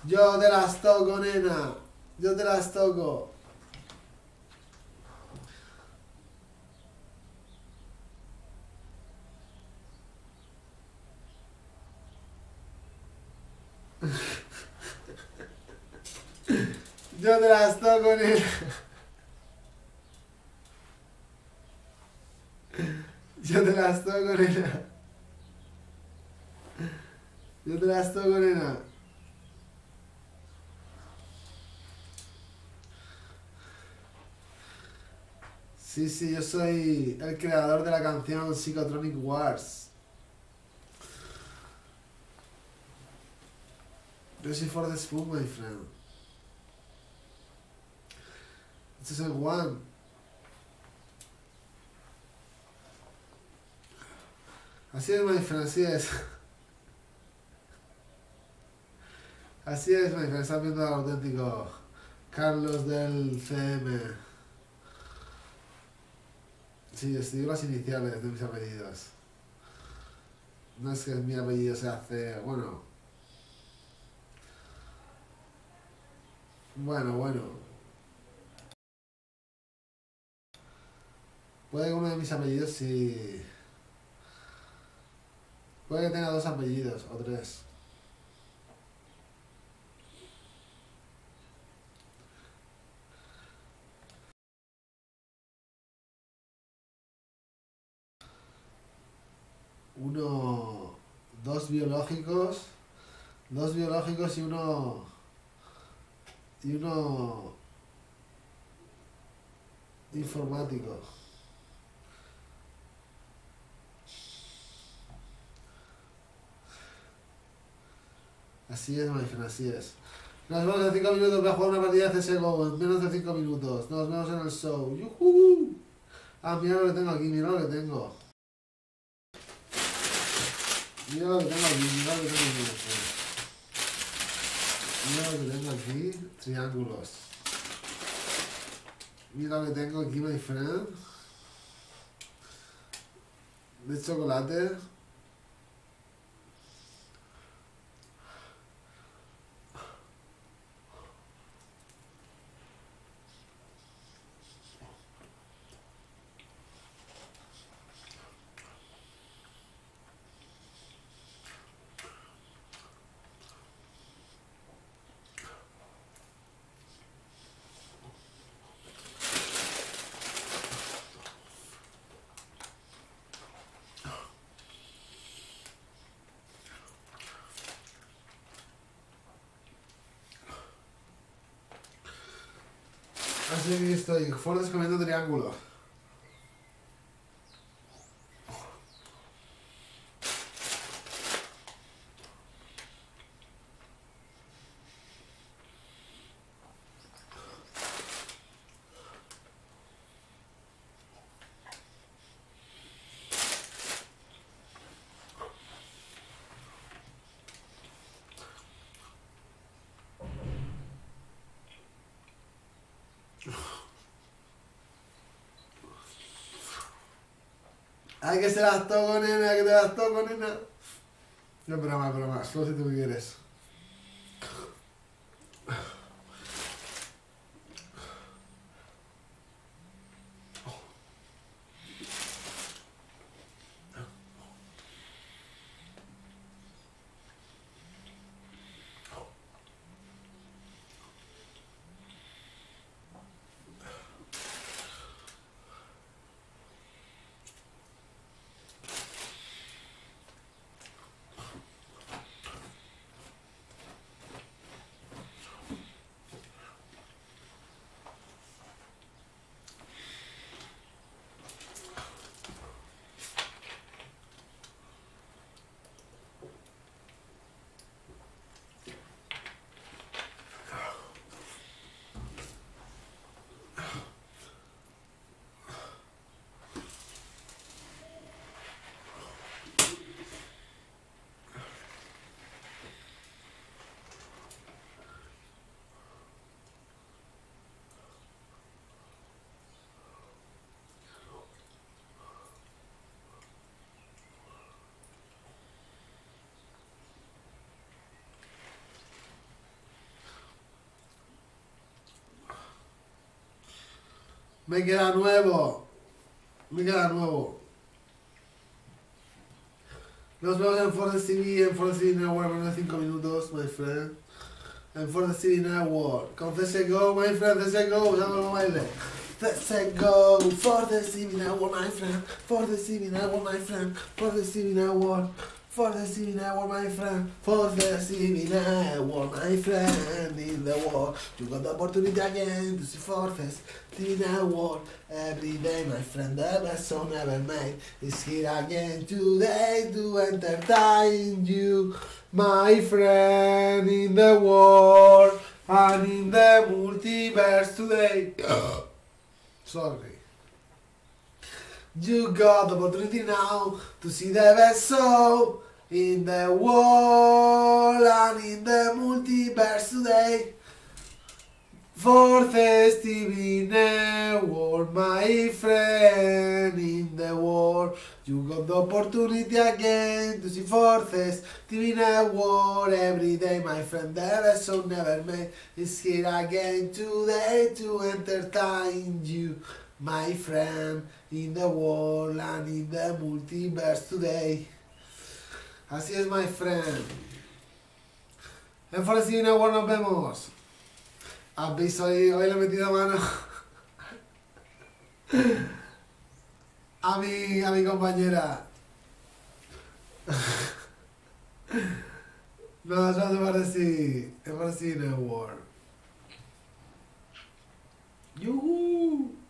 Yo te las toco, nena. Yo te las toco. Yo te las toco, nena. Yo te las toco, nena. Yo te las toco, nena. Sí, sí, yo soy el creador de la canción Psychotronic Wars. Yo soy for the spoon, my friend. Este es el one. Así es, my friend, así es. Así es, my friend. Estás viendo al auténtico Carlos del CM. Sí, escribo las iniciales de mis apellidos. No es que mi apellido se hace... Bueno. Puede que uno de mis apellidos sí... Puede que tenga dos apellidos o tres. Uno... Dos biológicos. Dos biológicos y uno... Y uno... Informático. Así es, Maicon, así es. Nos vemos en 5 minutos. Voy a jugar una partida de CSGO en menos de 5 minutos. Nos vemos en el show. ¡Yujú! Ah, mira lo que tengo aquí, mira lo que tengo. Mira lo que tengo aquí, mira lo que tengo aquí. Mira lo que tengo aquí. Triángulos. Mira lo que tengo aquí, my friend. De chocolate. Así que estoy. Fordes comiendo triángulos. Ay, que se las toco, nena, que te las toco, nena. No, broma, solo si tú quieres. Me queda nuevo. Me queda nuevo. Nos vemos en Forest TV, en Forest TV Network en menos de 5 minutos, my friend. En Forest TV Network. Con CSGO, my friend, CSGO, ya no baile. CSGO, Forest TV Network, my friend. Forest TV Network, my friend. Forest TV Network. Forest TV Network, my friend. Forest TV Network, my friend. In the world, you got the opportunity again to see Forest TV Network. Every day, my friend, the best song ever made is here again today to entertain you, my friend, in the world and in the multiverse today. Sorry. You got the opportunity now to see the best show in the world and in the multiverse today. Forest TV Network, my friend, in the world. You got the opportunity again to see Forest TV Network every day, my friend. The best show never made is here again today to entertain you, my friend, in the world and in the multiverse today. Así es, my friend. En Forest TV Network nos vemos. ¿Has visto hoy le he metido mano a mi compañera? No, ya te parecí. Te parecí Network. ¡Yuhu!